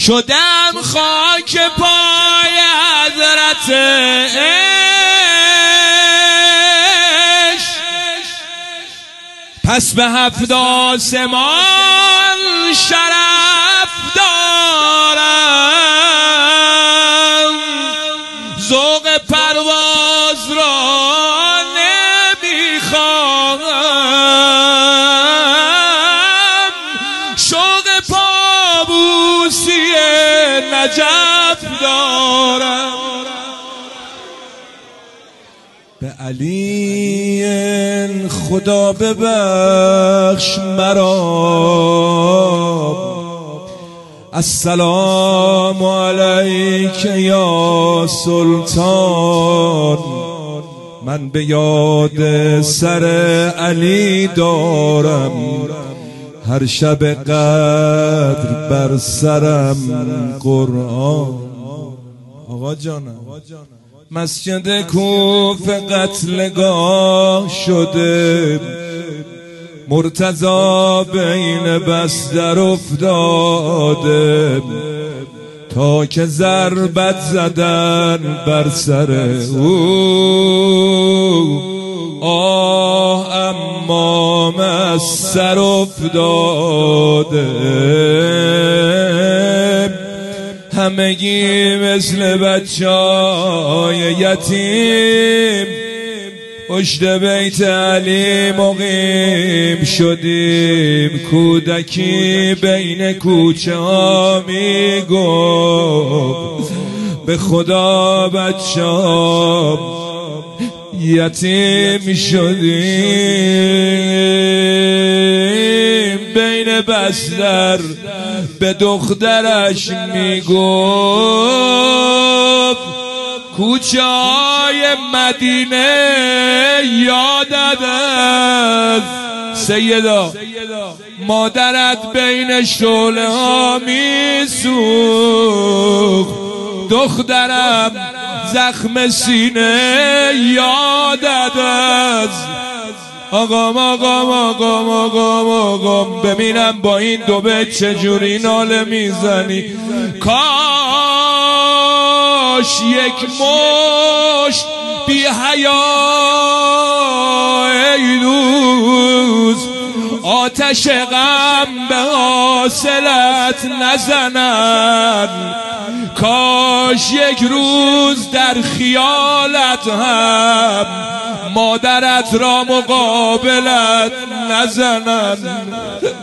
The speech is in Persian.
شدم خاک پای حضرت عشق، پس به 7 آسمان شرف دارم، ذوق پرواز را نمیخواهم، شوق پابوسی نجف دارم. به علی خدا ببخش مرا، السلام علیک یا سلطان. من به یاد سر علی دارم، هر شب قدر بر سرم قرآن. آقا جانم مسجد کوفه قتلگاه شده، مرتضی بین بستر افتاده، تا که ضربت زدن بر سر او. آه امام از سر افتاده، همگی مثل بچه‌های یتیم پشت بیت علی مقیم شدیم. کودکی بین کوچه ها می گفت به خدا بچه ها یتیم شدیم. بین بستر به دخترش می گفت کوچه های مدینه یادت است سیدا، مادرت بین شعله ها می سوخت. دخترم زخم سینه یادت است. آقام ببینم با این دو بیت چجوری ناله میزنی. کاش یک مشت بی حیا ای دوست آتش غم به حاصلت نزنن. کاش یک روز در خیالت هم مادرت را مقابلت نزنن.